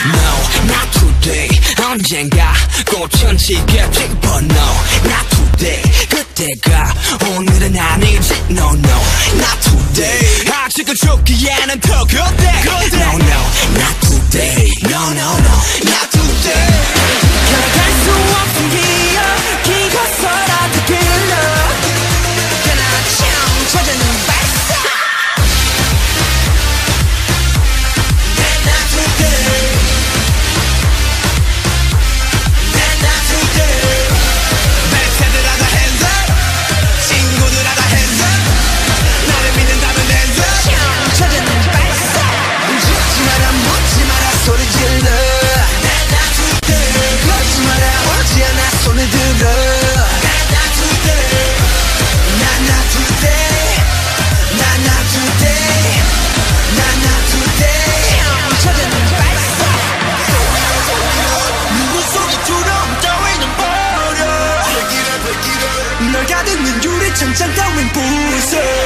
No, not today. 언젠가 꽃은 지게 피고 No, not today. 그때가 오늘은 아니지 No, no, not today. 아직은 죽기에는 더 그때 No, no, not today. No, no, no, not today. 결혼할 수 없은 기억 기고서라도 길러 그나참 찾아는 발사 Not today. Not today. 멘트들하다 hands up. 친구들하다 hands up. 나를 믿는다면 hands up. 찾아는 발사 죽지 마라 묻지 마라 소리 질러. Not today. 걷지 마라 오지 않아 손을 들어. Not today. Not today. Not today. Not today. 찾아는 발사 누구 소리처럼 따위는 버려. 널 가득는 유리창장 따윈 부숴.